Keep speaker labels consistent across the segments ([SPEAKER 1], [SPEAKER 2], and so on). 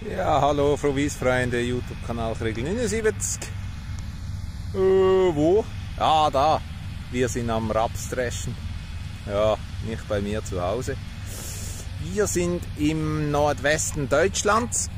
[SPEAKER 1] Ja, hallo Frau Wiesfreunde, YouTube-Kanal Kriegl79. Wo? Ah, da. Wir sind am Rapsdreschen. Ja, nicht bei mir zu Hause. Wir sind im Nordwesten Deutschlands.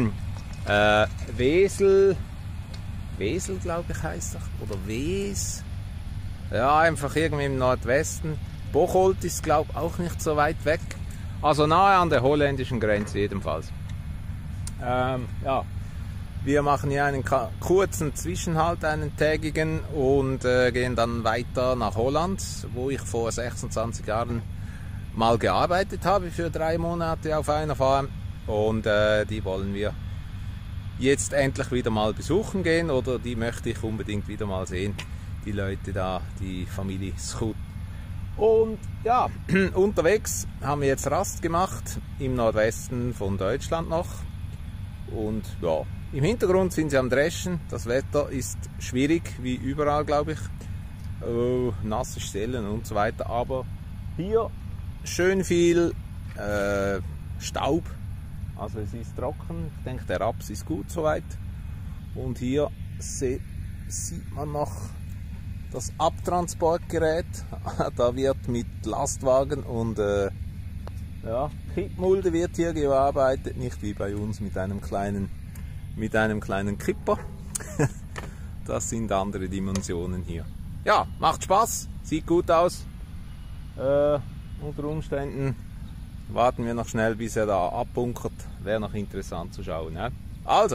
[SPEAKER 1] Wesel, glaube ich, heißt das. Oder Wes. Ja, einfach irgendwie im Nordwesten. Bocholt ist, glaube ich, auch nicht so weit weg. Also nahe an der holländischen Grenze jedenfalls. Ja, wir machen hier einen kurzen Zwischenhalt, einen tägigen, und gehen dann weiter nach Holland, wo ich vor 26 Jahren mal gearbeitet habe für 3 Monate auf einer Farm, und die wollen wir jetzt endlich wieder mal besuchen gehen, oder die möchte ich unbedingt wieder mal sehen, die Leute da, die Familie Schut. Und ja, unterwegs haben wir jetzt Rast gemacht, im Nordwesten von Deutschland noch. Und ja, im Hintergrund sind sie am Dreschen. Das Wetter ist schwierig, wie überall, glaube ich. Nasse Stellen und so weiter. Aber hier schön viel Staub. Also es ist trocken. Ich denke, der Raps ist gut soweit. Und hier sieht man noch das Abtransportgerät. Da wird mit Lastwagen und ja, Kippmulde wird hier gearbeitet, nicht wie bei uns mit einem kleinen Kipper. Das sind andere Dimensionen hier. Ja, macht Spaß, sieht gut aus. Unter Umständen warten wir noch schnell, bis er da abbunkert. Wäre noch interessant zu schauen. Ja? Also.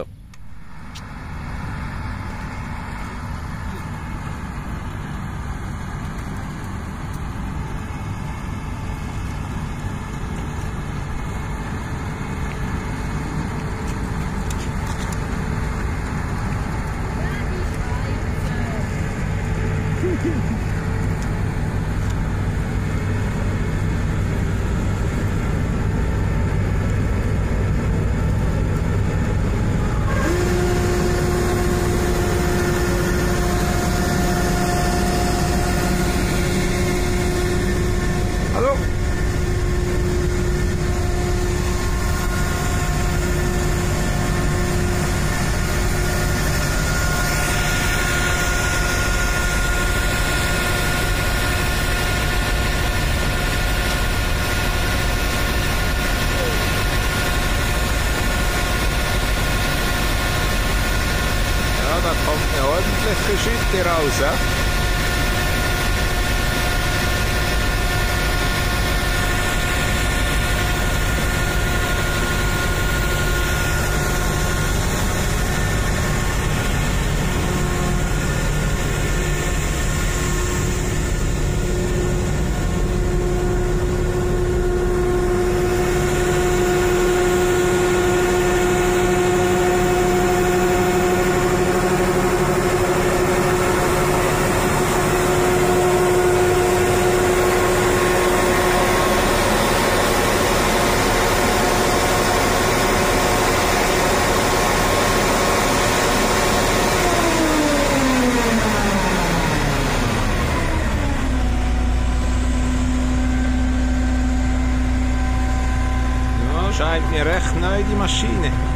[SPEAKER 1] Da kommt eine ordentliche Schütte raus. Ja? Scheint mir recht neu, die Maschine.